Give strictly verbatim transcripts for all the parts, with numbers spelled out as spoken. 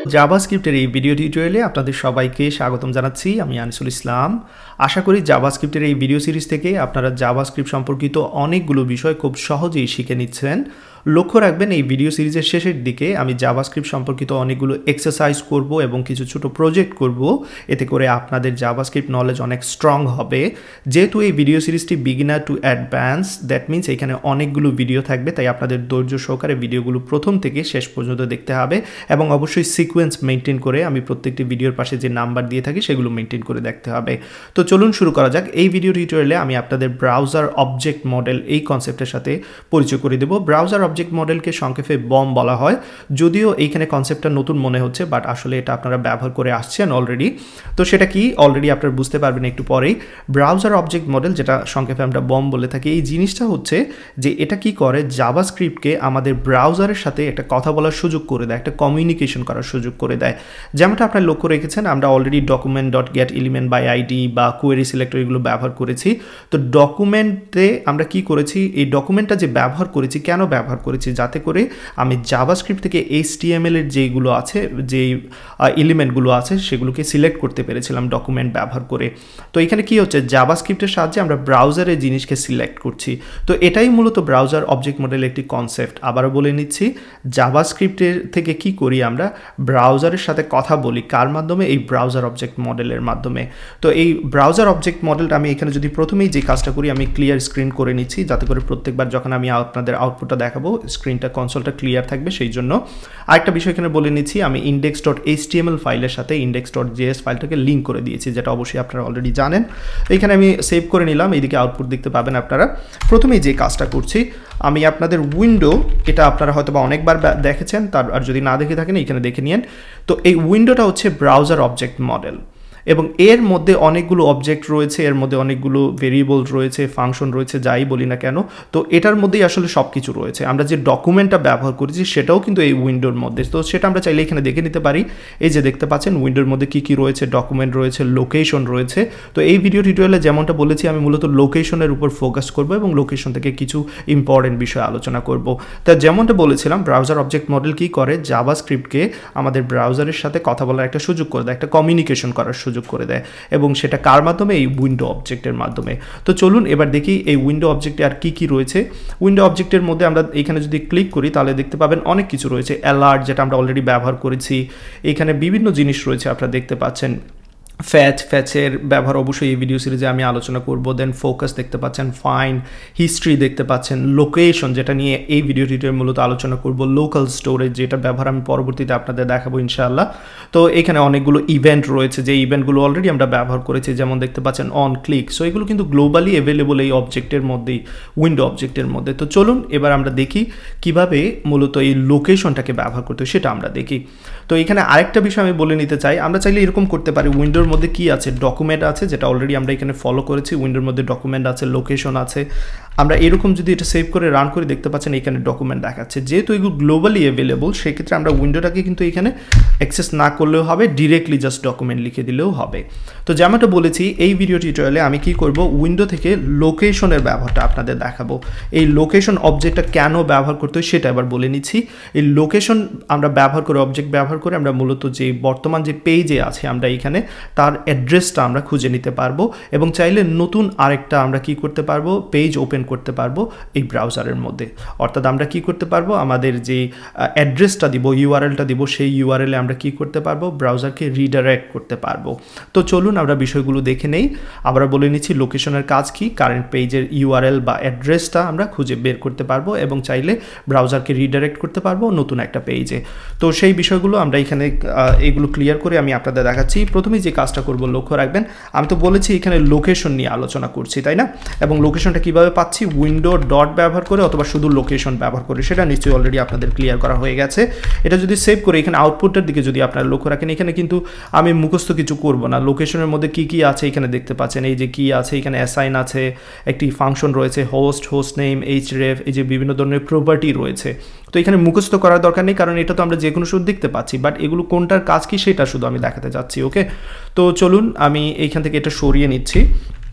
জাভাস্ক্রিপ্টের এই ভিডিও টিউটোরিয়ালে আপনাদের সবাইকে স্বাগতম জানাচ্ছি। আমি আনিসুল ইসলাম। আশা করি জাভাস্ক্রিপ্টের এই ভিডিও সিরিজ থেকে আপনারা জাভাস্ক্রিপ্ট সম্পর্কিত অনেকগুলো বিষয় খুব সহজেই শিখে নিচ্ছেন। লক্ষ্য রাখবেন এই ভিডিও সিরিজের শেষের দিকে আমি জাভাস্ক্রিপ্ট সম্পর্কিত অনেকগুলো এক্সারসাইজ করব এবং কিছু ছোট প্রজেক্ট করব, এতে করে আপনাদের জাভাস্ক্রিপ্ট নলেজ অনেক স্ট্রং হবে। যেহেতু এই ভিডিও সিরিজটি beginner to advance, that means এখানে অনেকগুলো ভিডিও থাকবে, তাই আপনাদের ধৈর্য সহকারে ভিডিওগুলো প্রথম থেকে শেষ পর্যন্ত দেখতে হবে এবং অবশ্যই সিকোয়েন্স মেনটেন করে আমি প্রত্যেকটি ভিডিওর পাশে যে নাম্বার দিয়ে থাকি সেগুলো মেনটেন করে দেখতে হবে। তো চলুন শুরু করা যাক। এই ভিডিও টিউটোরিয়ালে আমি আপনাদের ব্রাউজার অবজেক্ট মডেল এই কনসেপ্টের সাথে পরিচয় করে দেব। ব্রাউজার অবজেক্ট মডেলকে সংক্ষেপে বম বলা হয়, যদিও এইখানে কনসেপ্টটা নতুন মনে হচ্ছে, বাট আসলে এটা আপনারা ব্যবহার করে আসছেন অলরেডি। তো সেটা কি অলরেডি আপনারা বুঝতে পারবেন একটু পরেই। ব্রাউজার অবজেক্ট মডেল, যেটা সংক্ষেপে আমরা বম বলে থাকি, এই জিনিসটা হচ্ছে যে এটা কি করে, জাভাস্ক্রিপ্টকে আমাদের ব্রাউজারের সাথে একটা কথা বলার সুযোগ করে দেয়, একটা কমিউনিকেশন করার সুযোগ করে দেয়। যেমনটা আপনারা লক্ষ্য রেখেছেন, আমরা already document dot get element by ID বা কোয়েরি সিলেক্টর এগুলো ব্যবহার করেছি। তো ডকুমেন্টে আমরা কি করেছি, এই ডকুমেন্টটা যে ব্যবহার করেছি, কেন ব্যবহার করেছি, যাতে করে আমি জাভাস্ক্রিপ্ট থেকে এইচটিএমএল এর যেগুলো আছে, যেই এলিমেন্টগুলো আছে সেগুলোকে সিলেক্ট করতে পেরেছিলাম ডকুমেন্ট ব্যবহার করে। তো এখানে কি হচ্ছে, জাভাস্ক্রিপ্টের সাহায্যে আমরা ব্রাউজারের জিনিসকে সিলেক্ট করছি। তো এটাই মূলত ব্রাউজার অবজেক্ট মডেলের একটি কনসেপ্ট। আবারও বলে নিচ্ছি, জাভাস্ক্রিপ্টের থেকে কি করি, আমরা ব্রাউজারের সাথে কথা বলি কার মাধ্যমে, এই ব্রাউজার অবজেক্ট মডেলের মাধ্যমে। তো এই ব্রাউজার অবজেক্ট মডেলটা আমি এখানে যদি প্রথমেই যে কাজটা করি, আমি ক্লিয়ার স্ক্রিন করে নিচ্ছি, যাতে করে প্রত্যেকবার যখন আমি আপনাদের আউটপুটটা দেখাবো স্ক্রিনটা কনসোলটা ক্লিয়ার থাকবে। সেই জন্য আরেকটা বিষয় এখানে বলে নিচ্ছি, আমি ইন্ডেক্স ডট এইচটিএমএল ফাইলের সাথে ইন্ডেক্স ডট জেএস ফাইলটাকে লিঙ্ক করে দিয়েছি, যেটা অবশ্যই আপনারা অলরেডি জানেন। এখানে আমি সেভ করে নিলাম, এইদিকে আউটপুট দেখতে পাবেন আপনারা। প্রথমেই যে কাজটা করছি, আমি আপনাদের উইন্ডো, এটা আপনারা হয়তো বা অনেকবার দেখেছেন, তার আর যদি না দেখে থাকেন এখানে দেখে নিন। তো এই উইন্ডোটা হচ্ছে ব্রাউজার অবজেক্ট মডেল এবং এর মধ্যে অনেকগুলো অবজেক্ট রয়েছে, এর মধ্যে অনেকগুলো ভেরিয়েবল রয়েছে, ফাংশন রয়েছে, যাই বলি না কেন। তো এটার মধ্যেই আসলে সব কিছু রয়েছে। আমরা যে ডকুমেন্টটা ব্যবহার করেছি সেটাও কিন্তু এই উইন্ডোর মধ্যে। তো সেটা আমরা চাইলে এখানে দেখে নিতে পারি। এই যে দেখতে পাচ্ছেন উইন্ডোর মধ্যে কী কী রয়েছে, ডকুমেন্ট রয়েছে, লোকেশন রয়েছে। তো এই ভিডিও টিউটোরিয়ালে যেমনটা বলেছি, আমি মূলত লোকেশনের উপর ফোকাস করব এবং লোকেশন থেকে কিছু ইম্পর্টেন্ট বিষয় আলোচনা করব। তা যেমনটা বলেছিলাম, ব্রাউজার অবজেক্ট মডেল কী করে, জাভাস্ক্রিপ্টকে আমাদের ব্রাউজারের সাথে কথা বলার একটা সুযোগ করে দেয়, একটা কমিউনিকেশন করার সুযোগ করে দেয়, এবং সেটা কার মাধ্যমে, এই উইন্ডো অবজেক্টের মাধ্যমে। তো চলুন এবার দেখি এই উইন্ডো অবজেক্টে আর কি কি রয়েছে। উইন্ডো অবজেক্টের মধ্যে আমরা এখানে যদি ক্লিক করি তাহলে দেখতে পাবেন অনেক কিছু রয়েছে। অ্যালার্ট, যেটা আমরা অলরেডি ব্যবহার করেছি। এখানে বিভিন্ন জিনিস রয়েছে, আপনারা দেখতে পাচ্ছেন। ফ্যাচ, ফ্যাচের ব্যবহার অবশ্যই এই ভিডিও সিরিজে আমি আলোচনা করব। দেন ফোকাস দেখতে পাচ্ছেন, ফাইন্ড, হিস্ট্রি দেখতে পাচ্ছেন, লোকেশন, যেটা নিয়ে এই ভিডিও টিউটোরিয়ালে মূলত আলোচনা করব, লোকাল স্টোরেজ, যেটা ব্যবহার আমি পরবর্তীতে আপনাদের দেখাবো ইনশাআল্লাহ। তো এখানে অনেকগুলো ইভেন্ট রয়েছে, যে ইভেন্টগুলো অলরেডি আমরা ব্যবহার করেছি, যেমন দেখতে পাচ্ছেন অন ক্লিক। সো এগুলো কিন্তু গ্লোবালি অ্যাভেলেবল এই অবজেক্টের মধ্যেই, উইন্ডো অবজেক্টের মধ্যে। তো চলুন এবার আমরা দেখি কিভাবে মূলত এই লোকেশনটাকে ব্যবহার করতে হয়, সেটা আমরা দেখি। তো এখানে আরেকটা বিষয় আমি বলে নিতে চাই, আমরা চাইলে এরকম করতে পারি, উইন্ডোর মধ্যে কি আছে, ডকুমেন্ট আছে, যেটা অলরেডি আমরা এখানে ফলো করেছি। উইন্ডোর মধ্যে ডকুমেন্ট আছে, লোকেশন আছে। আমরা এরকম যদি এটা সেভ করে রান করে দেখতে পাচ্ছেন এখানে ডকুমেন্ট দেখাচ্ছে। যেহেতু এগুলো গ্লোবালি অ্যাভেলেবল, সেক্ষেত্রে আমরা উইন্ডোটাকে কিন্তু এখানে অ্যাক্সেস না করলেও হবে, ডিরেক্টলি জাস্ট ডকুমেন্ট লিখে দিলেও হবে। তো যেমনটা বলেছি, এই ভিডিও টিউটোরিয়ালে আমি কি করব, উইন্ডো থেকে লোকেশনের ব্যবহারটা আপনাদের দেখাবো। এই লোকেশন অবজেক্টটা কেন ব্যবহার করতে হয় সেটা এবার বলে নিচ্ছি। এই লোকেশন আমরা ব্যবহার করে, অবজেক্ট ব্যবহার করে আমরা মূলত যে বর্তমান যে পেজে আছে আমরা এখানে তার অ্যাড্রেসটা আমরা খুঁজে নিতে পারবো, এবং চাইলে নতুন আরেকটা আমরা কি করতে পারবো, পেজ ওপেন করতে পারবো এই ব্রাউজারের মধ্যে। অর্থাৎ আমরা কি করতে পারবো, আমাদের যে অ্যাড্রেসটা দিব, ইউআরএলটা দিব, সেই ইউআরএলে আমরা কি করতে পারবো, ব্রাউজারকে রিডাইরেক্ট করতে পারবো। তো চলুন আমরা বিষয়গুলো দেখে নেই। আমরা বলে নিচ্ছি লোকেশনের কাজ কি, কারেন্ট পেজের ইউআরএল বা অ্যাড্রেসটা আমরা খুঁজে বের করতে পারবো এবং চাইলে ব্রাউজারকে রিডাইরেক্ট করতে পারবো নতুন একটা পেজে। তো সেই বিষয়গুলো আমরা এখানে এগুলো ক্লিয়ার করে আমি আপনাদের দেখাচ্ছি। প্রথমেই যে কাজটা করব, লক্ষ্য রাখবেন, আমি তো বলেছি এখানে লোকেশন নিয়ে আলোচনা করছি, তাই না? এবং লোকেশনটা কিভাবে পাচ্ছি, উইন্ডো ডট ব্যবহার করে অথবা শুধু লোকেশন ব্যবহার করে, সেটা নিশ্চয়ই অলরেডি আপনাদের ক্লিয়ার করা হয়ে গেছে। এটা যদি সেভ করে এখানে আউটপুটের দিকে যদি আপনারা লক্ষ্য রাখেন, এখানে কিন্তু আমি মুখস্থ কিছু করব না। লোকেশনের মধ্যে কি কি আছে এখানে দেখতে পাচ্ছেন, এই যে কি আছে, এখানে অ্যাসাইন আছে, একটি ফাংশন রয়েছে, হোস্ট, হোস্ট নেম, এইচরেফ, এই যে বিভিন্ন ধরনের প্রপার্টি রয়েছে। তো এখানে মুখস্থ করার দরকার নেই, কারণ এটা তো আমরা যে কোনো শুধু দেখতে পাচ্ছি, বাট এগুলো কোনটার কাজ কি সেটা শুধু আমি দেখাতে যাচ্ছি। ওকে, তো চলুন আমি এইখান থেকে এটা সরিয়ে নিচ্ছি।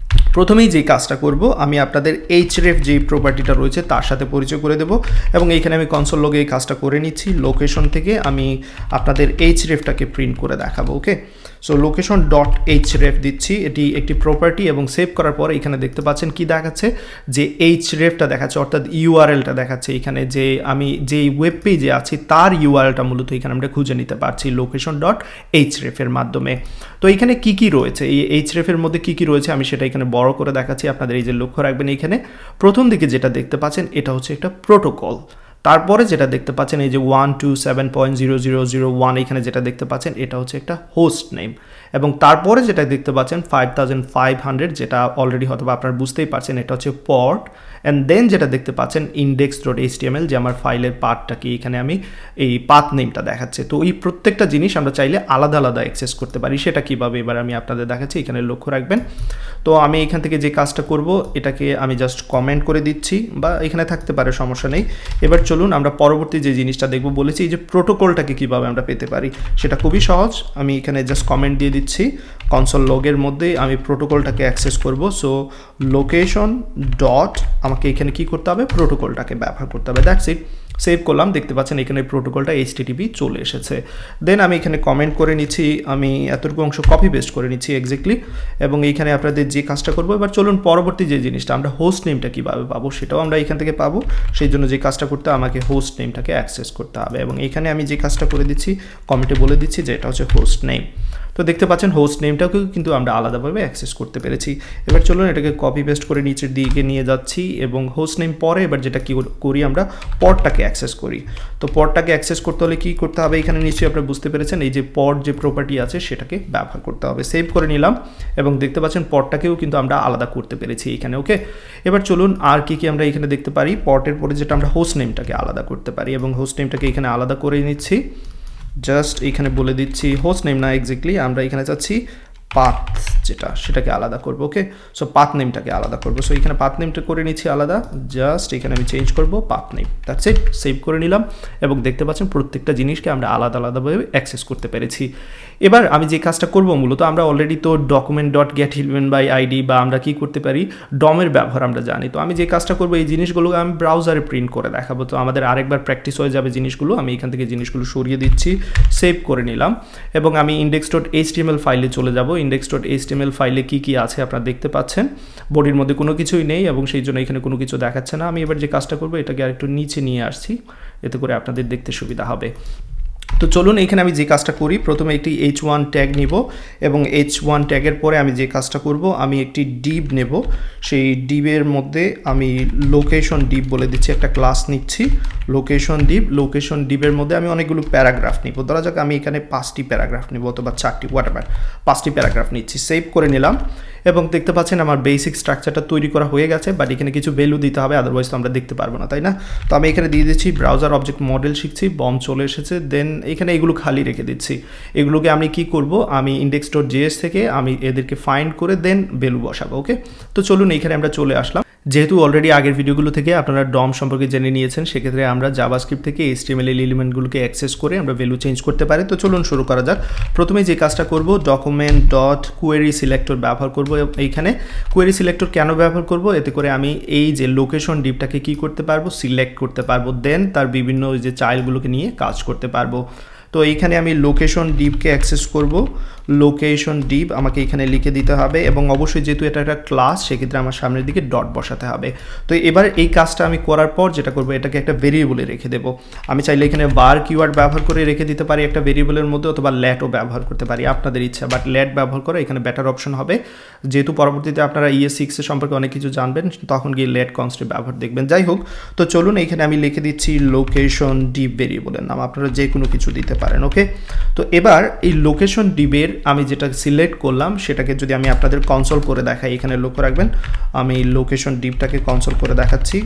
প্রথমেই যে কাজটা করব আমি আপনাদের এইচরেফ যে প্রপার্টিটা রয়েছে তার সাথে পরিচয় করে দেব এবং এইখানে আমি কনসোল লগে এই কাজটা করে নিচ্ছি লোকেশন থেকে আমি আপনাদের এইচরেফটাকে প্রিন্ট করে দেখাবো okay so location dot href দিচ্ছি এটি একটি প্রপার্টি এবং সেভ করার পর এখানে দেখতে পাচ্ছেন কি দেখাচ্ছে যে এইচরেফটা দেখাচ্ছে অর্থাৎ ইউআরএলটা দেখাচ্ছে এখানে যে আমি যে ওয়েব পেজে আছি তার ইউআরএলটা মূলত এখানে আমরা খুঁজে নিতে পারছি লোকেশন ডট এইচরেফ এর মাধ্যমে তো এখানে কি কি রয়েছে এই এইচরেফ এর মধ্যে কি কি রয়েছে আমি সেটা এখানে বড় করে দেখাচ্ছি আপনাদের এই যে লক্ষ্য রাখবেন এখানে প্রথম দিকে যেটা দেখতে পাচ্ছেন এটা হচ্ছে একটা প্রোটোকল তারপরে যেটা দেখতে পাচ্ছেন এই যে one two seven point zero zero zero one এখানে যেটা দেখতে পাচ্ছেন এটা হচ্ছে একটা হোস্ট নেম এবং তারপরে যেটা দেখতে পাচ্ছেন ফাইভ থাউজেন্ড ফাইভ হান্ড্রেড যেটা অলরেডি হয়তো আপনারা বুঝতেই পারছেন এটা হচ্ছে পর্ট অ্যান্ড দেন যেটা দেখতে পাচ্ছেন ইন্ডেক্স ডট এইচটিএমএল যে আমার ফাইলের পার্টটা কি এখানে আমি এই পাথ নেমটা দেখাচ্ছে তো এই প্রত্যেকটা জিনিস আমরা চাইলে আলাদা আলাদা অ্যাক্সেস করতে পারি সেটা কীভাবে এবার আমি আপনাদের দেখাচ্ছি এখানে লক্ষ্য রাখবেন তো আমি এখান থেকে যে কাজটা করব এটাকে আমি জাস্ট কমেন্ট করে দিচ্ছি বা এখানে থাকতে পারে সমস্যা নেই এবার চলুন আমরা পরবর্তী যে জিনিসটা দেখব বলেছি এই যে প্রোটোকলটাকে কীভাবে আমরা পেতে পারি সেটা খুবই সহজ আমি এখানে জাস্ট কমেন্ট দিয়ে দিচ্ছি কনসোল লগের মধ্যে আমি প্রোটোকলটাকে অ্যাক্সেস করব সো লোকেশন ডট আমাকে এখানে কি করতে হবে প্রোটোকলটাকে ব্যবহার করতে হবে দ্যাটস ইট সেভ করলাম দেখতে পাচ্ছেন এখানে প্রোটোকলটা এইচটিটিপি চলে এসেছে দেন আমি এখানে কমেন্ট করে নিচ্ছি আমি এতটুকু অংশ কপি পেস্ট করে নিচ্ছি এক্স্যাক্টলি এবং এইখানে আপনাদের যে কাজটা করবো এবার চলুন পরবর্তী যে জিনিসটা আমরা হোস্ট নেমটা কীভাবে পাবো সেটাও আমরা এখান থেকে পাবো সেই জন্য যে কাজটা করতে আমাকে হোস্ট নেমটাকে অ্যাক্সেস করতে হবে এবং এখানে আমি যে কাজটা করে দিচ্ছি কমেন্টে বলে দিচ্ছি যে এটা হচ্ছে হোস্ট নেম তো দেখতে পাচ্ছেন হোস্ট নেমটাকেও কিন্তু আমরা আলাদাভাবে অ্যাক্সেস করতে পেরেছি এবার চলুন এটাকে কপি পেস্ট করে নিচের দিকে নিয়ে যাচ্ছি এবং হোস্ট নেম পরে এবার যেটা কি করি আমরা পর্টটাকে অ্যাক্সেস করি তো পর্টটাকে অ্যাক্সেস করতে হলে কি করতে হবে এখানে নিশ্চয়ই আপনারা বুঝতে পেরেছেন এই যে পর্ট যে প্রপার্টি আছে সেটাকে ব্যবহার করতে হবে সেভ করে নিলাম এবং দেখতে পাচ্ছেন পর্টটাকেও কিন্তু আমরা আলাদা করতে পেরেছি এখানে ওকে এবার চলুন আর কি কি আমরা এখানে দেখতে পারি পর্টের পরে যেটা আমরা হোস্ট নেমটাকে আলাদা করতে পারি এবং হোস্ট নেমটাকে এখানে আলাদা করে নিচ্ছি জাস্ট এখানে বলে দিচ্ছি হোস্ট নেম না এক্স্যাক্টলি আমরা এখানে চাচ্ছি পাথ যেটা সেটাকে আলাদা করবো ওকে সো পাথ নেমটাকে আলাদা করবো সো এখানে পাথ নেমটা করে নিচ্ছি আলাদা জাস্ট এখানে আমি চেঞ্জ করবো path name that's it save করে নিলাম এবং দেখতে পাচ্ছেন প্রত্যেকটা জিনিসকে আমরা আলাদা আলাদাভাবে অ্যাক্সেস করতে পেরেছি এবার আমি যে কাজটা করবো মূলত আমরা অলরেডি তো document dot get event by ID বা আমরা কি করতে পারি ডমের ব্যবহার আমরা জানি তো আমি যে কাজটা করবো এই জিনিসগুলো আমি ব্রাউজারে প্রিন্ট করে দেখাবো তো আমাদের আরেকবার প্র্যাকটিস হয়ে যাবে জিনিসগুলো আমি এখান থেকে জিনিসগুলো সরিয়ে দিচ্ছি সেভ করে নিলাম এবং আমি ইন্ডেক্স ডট এইচটিএমএল ফাইলে চলে যাবো ইন্ডেক্স ডট এইচটিএমএল ফাইলে কী কী আছে আপনারা দেখতে পাচ্ছেন বডির মধ্যে কোনো কিছুই নেই এবং সেই জন্য এখানে কোনো কিছু দেখাচ্ছে না আমি এবার যে কাজটা করবো এটাকে আরেকটু নিচে নিয়ে আসছি এতে করে আপনাদের দেখতে সুবিধা হবে তো চলুন এখানে আমি যে কাজটা করি প্রথমে একটি এইচ ওয়ান ট্যাগ নিব এবং এইচ ওয়ান ট্যাগের পরে আমি যে কাজটা করব আমি একটি ডিভ নেব সেই ডিভের মধ্যে আমি লোকেশন ডিভ বলে দিচ্ছি একটা ক্লাস নিচ্ছি লোকেশন ডিভ লোকেশন ডিভের মধ্যে আমি অনেকগুলো প্যারাগ্রাফ নিব ধরা যাক আমি এখানে পাঁচটি প্যারাগ্রাফ নিব অথবা চারটি হোয়াটএভার পাঁচটি প্যারাগ্রাফ নিচ্ছি সেভ করে নিলাম এবং দেখতে পাচ্ছেন আমার বেসিক স্ট্রাকচারটা তৈরি করা হয়ে গেছে বাট এখানে কিছু ভ্যালু দিতে হবে আদারওয়াইজ তো আমরা দেখতে পারবো না তাই না তো আমি এখানে দিয়ে দিচ্ছি ব্রাউজার অবজেক্ট মডেল শিখছি বম চলে এসেছে দেন এখানে এগুলো খালি রেখে দিচ্ছি এগুলোকে আমি কি করব আমি ইন্ডেক্স ডট জেএস থেকে আমি এদেরকে ফাইন্ড করে দেন ভ্যালু বসাবো ওকে তো চলুন এখানে আমরা চলে আসলাম যেহেতু অলরেডি আগের ভিডিওগুলো থেকে আপনারা ডম সম্পর্কে জেনে নিয়েছেন সেক্ষেত্রে আমরা জাভাস্ক্রিপ্ট থেকে এইচটিএমএল এলিমেন্টগুলোকে অ্যাক্সেস করে আমরা ভ্যালু চেঞ্জ করতে পারি তো চলুন শুরু করা যাক প্রথমে যে কাজটা করব ডকুমেন্ট ডট কোয়েরি সিলেক্টর ব্যবহার করব এইখানে কোয়েরি সিলেক্টর কেন ব্যবহার করব এতে করে আমি এই যে লোকেশন ডিভটাকে কি করতে পারবো সিলেক্ট করতে পারবো দেন তার বিভিন্ন যে চাইল্ডগুলোকে নিয়ে কাজ করতে পারবো তো এইখানে আমি লোকেশন ডিভকে অ্যাক্সেস করব লোকেশন ডিভ আমাকে এখানে লিখে দিতে হবে এবং অবশ্যই যেহেতু এটা একটা ক্লাস সেক্ষেত্রে আমার সামনের দিকে ডট বসাতে হবে তো এবার এই কাজটা আমি করার পর যেটা করব এটাকে একটা ভেরিয়েবলে রেখে দেব আমি চাইলে এখানে বার কিওয়ার্ড ব্যবহার করে রেখে দিতে পারি একটা ভেরিয়েবলের মধ্যে অথবা ল্যাটও ব্যবহার করতে পারি আপনাদের ইচ্ছা বাট ল্যাট ব্যবহার করে এখানে বেটার অপশন হবে যেহেতু পরবর্তীতে আপনারা ইএস সিক্সের সম্পর্কে অনেক কিছু জানবেন তখন গিয়ে ল্যাট কনস্টেন্ট ব্যবহার দেখবেন যাই হোক তো চলুন এখানে আমি লিখে দিচ্ছি লোকেশন ডিভ ভেরিয়েবলের নাম আপনারা যে কোনো কিছু দিতে পারেন ওকে তো এবার এই লোকেশন ডিভের আমি যেটা সিলেক্ট করলাম সেটাকে যদি আমি আপনাদের কনসোল করে দেখাই এখানে লক্ষ্য রাখবেন আমি লোকেশন ডিভটাকে কনসোল করে দেখাচ্ছি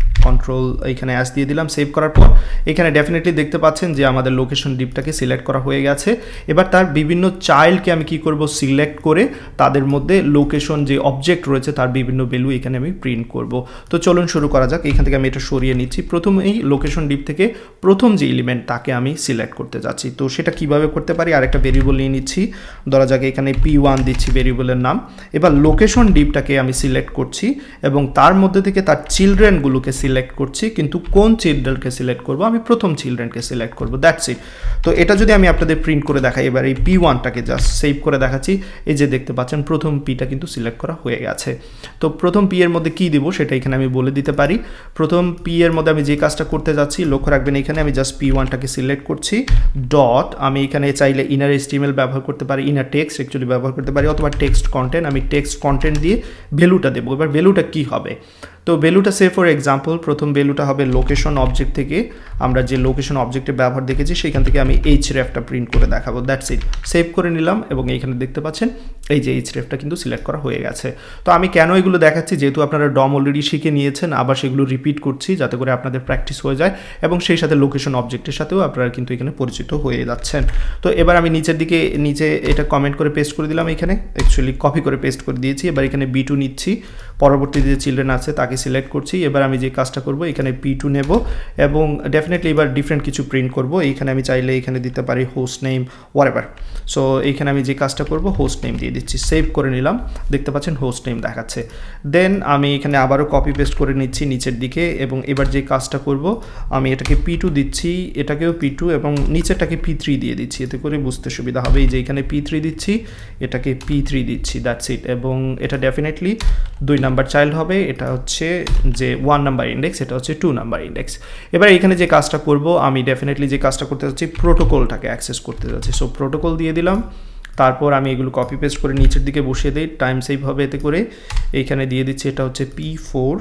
কন্ট্রোল এখানে অ্যাস দিয়ে দিলাম। সেভ করার পর এখানে ডেফিনেটলি দেখতে পাচ্ছেন যে আমাদের লোকেশন ডিপটাকে সিলেক্ট করা হয়ে গেছে। এবার তার বিভিন্ন চাইল্ডকে আমি কি করব, সিলেক্ট করে তাদের মধ্যে লোকেশন যে অবজেক্ট রয়েছে তার বিভিন্ন ভ্যালু এখানে আমি প্রিন্ট করব। তো চলুন শুরু করা যাক। এখান থেকে আমি এটা সরিয়ে নিচ্ছি। প্রথম এই লোকেশন ডিপ থেকে প্রথম যে এলিমেন্ট তাকে আমি সিলেক্ট করতে যাচ্ছি। তো সেটা কিভাবে করতে পারি, আরেকটা ভেরিয়েবল নিয়ে নিচ্ছি, ধরা যাক এখানে পি ওয়ান দিচ্ছি ভেরিয়েবলের নাম। এবার লোকেশন ডিপটাকে আমি সিলেক্ট করছি এবং তার মধ্যে থেকে তার চিলড্রেনগুলোকে সিলেক্ট করছি, কিন্তু কোন চিলড্রেনকে সিলেক্ট করব, আমি প্রথম চিলড্রেনকে সিলেক্ট করব, দ্যাটস ইট। তো এটা যদি আমি আপনাদের প্রিন্ট করে দেখাই, এবার এই পি ওয়ানটাকে জাস্ট সেভ করে দেখাচ্ছি, এই যে দেখতে পাচ্ছেন প্রথম পিটা কিন্তু সিলেক্ট করা হয়ে গেছে। তো প্রথম পি এর মধ্যে কি দিব সেটা এখানে আমি বলে দিতে পারি। প্রথম পি এর মধ্যে আমি যে কাজটা করতে যাচ্ছি, লক্ষ্য রাখবেন এখানে আমি জাস্ট পি ওয়ানটাকে সিলেক্ট করছি, ডট আমি এখানে চাইলে ইনার এইচটিএমএল ব্যবহার করতে পারি, ইনার টেক্সট অ্যাকচুয়ালি ব্যবহার করতে পারি, অথবা টেক্সট কন্টেন্ট, আমি টেক্সট কন্টেন্ট দিয়ে ভ্যালুটা দেবো। এবার ভ্যালুটা কি হবে, তো ভ্যালুটা সে ফর এক্সাম্পল প্রথম ভ্যালুটা হবে লোকেশন অবজেক্ট থেকে, আমরা যে লোকেশন অবজেক্টের ব্যবহার দেখেছি সেখান থেকে আমি এইচ রেফটা প্রিন্ট করে দেখাবো, দ্যাটস ইট। সেভ করে নিলাম এবং এইখানে দেখতে পাচ্ছেন এই যে এইচ রেফটা কিন্তু সিলেক্ট করা হয়ে গেছে। তো আমি কেন এগুলো দেখাচ্ছি, যেহেতু আপনারা ডম অলরেডি শিখে নিয়েছেন, আবার সেগুলো রিপিট করছি যাতে করে আপনাদের প্র্যাকটিস হয়ে যায় এবং সেই সাথে লোকেশন অবজেক্টের সাথেও আপনারা কিন্তু এখানে পরিচিত হয়ে যাচ্ছেন। তো এবার আমি নিচের দিকে নিচে এটা কমেন্ট করে পেস্ট করে দিলাম, এখানে অ্যাকচুয়ালি কপি করে পেস্ট করে দিয়েছি। এবার এখানে বি টু নিচ্ছি, পরবর্তী যে চিলড্রেন আছে তাকে সিলেক্ট করছি। এবার আমি যে কাজটা করব, এখানে পি টু নেব এবং ডেফিনেটলি এবার ডিফারেন্ট কিছু প্রিন্ট করব। এইখানে আমি চাইলে এখানে দিতে পারি হোস্ট নেম হোয়াটএভার। সো এইখানে আমি যে কাজটা করব, হোস্ট নেম দিয়ে দিচ্ছি, সেভ করে নিলাম, দেখতে পাচ্ছেন হোস্ট নেম দেখাচ্ছে। দেন আমি এখানে আবারও কপি পেস্ট করে নিচ্ছি নিচের দিকে এবং এবার যে কাজটা করব, আমি এটাকে পি টু দিচ্ছি, এটাকেও পি টু এবং নিচেরটাকে পি থ্রি দিয়ে দিচ্ছি, এতে করে বুঝতে সুবিধা হবে। এই যে এখানে পি থ্রি দিচ্ছি, এটাকে পি থ্রি দিচ্ছি, দ্যাটস ইট। এবং এটা ডেফিনেটলি দুই নাম্বার চাইল্ড হবে, এটা হচ্ছে যে ওয়ান নাম্বার ইন্ডেক্স, এটা হচ্ছে টু নাম্বার ইন্ডেক্স। এবার এখানে যে কাজটা করব, আমি ডেফিনেটলি যে কাজটা করতে যাচ্ছি প্রোটোকলটাকে অ্যাক্সেস করতে যাচ্ছি। সো প্রোটোকল দিয়ে দিলাম, তারপর আমি এগুলো কপি পেস্ট করে নিচের দিকে বসিয়ে দিই, টাইম সেভ হবে এতে করে। এইখানে দিয়ে দিচ্ছি এটা হচ্ছে পি ফোর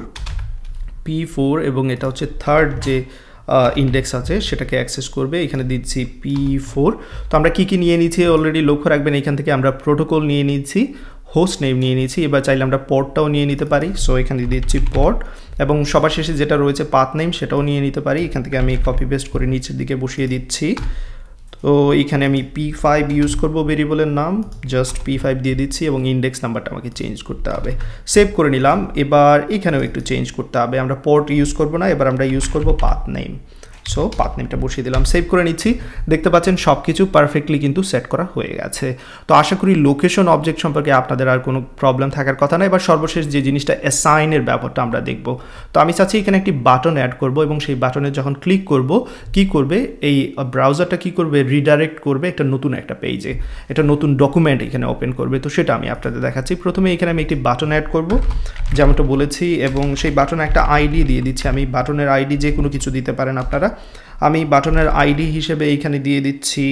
পি ফোর এবং এটা হচ্ছে থার্ড যে ইন্ডেক্স আছে সেটাকে অ্যাক্সেস করবে, এখানে দিচ্ছি পি ফোর। তো আমরা কী কী নিয়ে নিচ্ছি অলরেডি লক্ষ্য রাখবেন, এখান থেকে আমরা প্রোটোকল নিয়ে নিচ্ছি, হোস্ট নেম নিয়ে নিয়েছি, এবার চাইলে আমরা পোর্টটাও নিয়ে নিতে পারি। সো এখানে দিচ্ছি পোর্ট এবং সবার শেষে যেটা রয়েছে পাথ নেম সেটাও নিয়ে নিতে পারি। এখান থেকে আমি কপি পেস্ট করে নিচের দিকে বসিয়ে দিচ্ছি। তো এইখানে আমি পি ফাইভ ইউজ করব ভেরিয়েবলের নাম, জাস্ট পি ফাইভ দিয়ে দিচ্ছি এবং ইন্ডেক্স নাম্বারটা আমাকে চেঞ্জ করতে হবে। সেভ করে নিলাম। এবার এখানেও একটু চেঞ্জ করতে হবে, আমরা পোর্ট ইউজ করব না, এবার আমরা ইউজ করব পাথ নেম। সো পাথ নেমটা বসিয়ে দিলাম, সেভ করে নিচ্ছি। দেখতে পাচ্ছেন সব কিছু পারফেক্টলি কিন্তু সেট করা হয়ে গেছে। তো আশা করি লোকেশন অবজেক্ট সম্পর্কে আপনাদের আর কোনো প্রবলেম থাকার কথা না। এবার সর্বশেষ যে জিনিসটা অ্যাসাইনের ব্যাপারটা আমরা দেখব। তো আমি চাচ্ছি এখানে একটি বাটন অ্যাড করব এবং সেই বাটনে যখন ক্লিক করব কি করবে, এই ব্রাউজারটা কি করবে, রিডাইরেক্ট করবে একটা নতুন একটা পেজে, একটা নতুন ডকুমেন্ট এখানে ওপেন করবে। তো সেটা আমি আপনাদের দেখাচ্ছি। প্রথমে এখানে আমি একটি বাটন অ্যাড করব যেমনটা বলেছি এবং সেই বাটনে একটা আইডি দিয়ে দিচ্ছি। আমি বাটনের আইডি যে কোনো কিছু দিতে পারেন আপনারা। আমি বাটনের আইডি হিসেবে এইখানে দিয়ে দিচ্ছি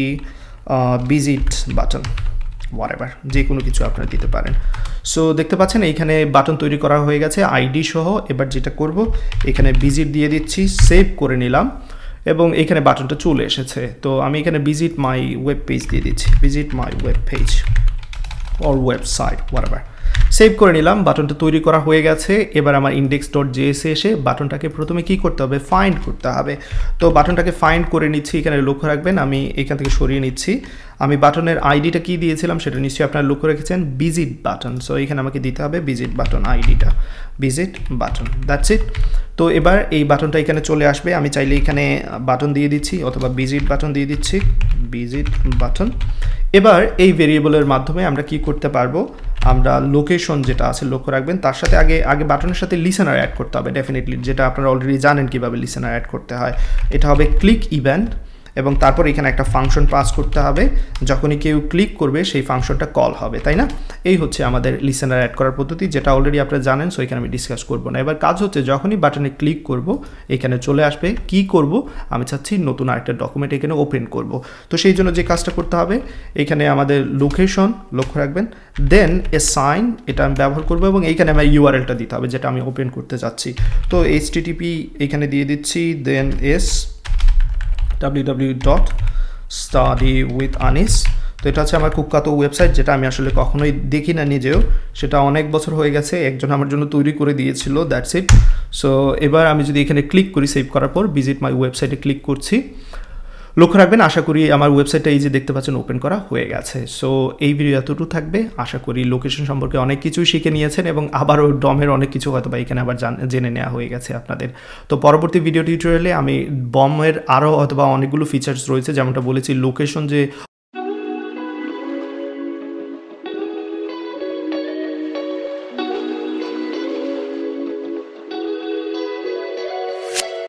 ভিজিট বাটন, হোয়াটএভার, যে কোনো কিছু আপনারা দিতে পারেন। সো দেখতে পাচ্ছেন এইখানে বাটন তৈরি করা হয়ে গেছে আইডি সহ। এবার যেটা করব, এখানে ভিজিট দিয়ে দিচ্ছি, সেভ করে নিলাম এবং এখানে বাটনটা চলে এসেছে। তো আমি এখানে ভিজিট মাই ওয়েব পেজ দিয়ে দিচ্ছি, visit my web page or website whatever, save করে নিলাম। বাটনটা তৈরি করা হয়ে গেছে। এবার আমার ইন্ডেক্স ডট জেএসে এসে বাটনটাকে প্রথমে কি করতে হবে, ফাইন্ড করতে হবে। তো বাটনটাকে ফাইন্ড করে নিচ্ছি, এখানে লক্ষ্য রাখবেন আমি এখান থেকে সরিয়ে নিচ্ছি। আমি বাটনের আইডিটা কি দিয়েছিলাম সেটা নিশ্চয়ই আপনারা লক্ষ্য রেখেছেন, ভিজিট বাটন। সো এখানে আমাকে দিতে হবে ভিজিট বাটন আইডিটা, ভিজিট বাটন, দ্যাটস ইট। তো এবার এই বাটনটা এখানে চলে আসবে। আমি চাইলে এখানে বাটন দিয়ে দিচ্ছি অথবা ভিজিট বাটন দিয়ে দিচ্ছি, ভিজিট বাটন। এবার এই ভেরিয়েবলের মাধ্যমে আমরা কি করতে পারবো, আমরা লোকেশন যেটা আছে লক্ষ্য রাখবেন তার সাথে আগে আগে বাটনের সাথে লিসেনার অ্যাড করতে হবে ডেফিনেটলি, যেটা আপনারা অলরেডি জানেন কীভাবে লিসেনার অ্যাড করতে হয়। এটা হবে ক্লিক ইভেন্ট এবং তারপর এখানে একটা ফাংশন পাস করতে হবে, যখনই কেউ ক্লিক করবে সেই ফাংশনটা কল হবে, তাই না? এই হচ্ছে আমাদের লিসেনার অ্যাড করার পদ্ধতি, যেটা অলরেডি আপনারা জানেন। সো এখানে আমি ডিসকাস করব না। এবার কাজ হচ্ছে যখনই বাটনে ক্লিক করব এখানে চলে আসবে, কি করব আমি চাচ্ছি নতুন আরেকটা ডকুমেন্ট এখানে ওপেন করব। তো সেই জন্য যে কাজটা করতে হবে, এখানে আমাদের লোকেশন লক্ষ্য রাখবেন, দেন অ্যাসাইন এটা আমি ব্যবহার করব এবং এইখানে আমার ইউআরএলটা দিতে হবে যেটা আমি ওপেন করতে যাচ্ছি। তো এইচটিটিপি এখানে দিয়ে দিচ্ছি, then S W W W dot study with Anis. তো এটা হচ্ছে আমার কুখ্যাত ওয়েবসাইট, যেটা আমি আসলে কখনোই দেখি না নিজেও, সেটা অনেক বছর হয়ে গেছে, একজন আমার জন্য তৈরি করে দিয়েছিল, দ্যাটস ইট। সো এবার আমি যদি এখানে ক্লিক করি, সেভ করার পর ভিজিট মাই ওয়েবসাইটে ক্লিক করছি, লক্ষ্য রাখবেন আশা করি আমার ওয়েবসাইটটা এই যে দেখতে পাচ্ছেন ওপেন করা হয়ে গেছে। সো এই ভিডিও এতটুকু থাকবে, আশা করি লোকেশন সম্পর্কে অনেক কিছুই শিখে নিয়েছেন এবং আবারও ডমের অনেক কিছু হয়তো বা এখানে আবার জেনে নেওয়া হয়ে গেছে আপনাদের। তো পরবর্তী ভিডিও টিউটোরিয়ালে আমি বমের আরও অথবা অনেকগুলো ফিচার্স রয়েছে, যেমনটা বলেছি লোকেশন যে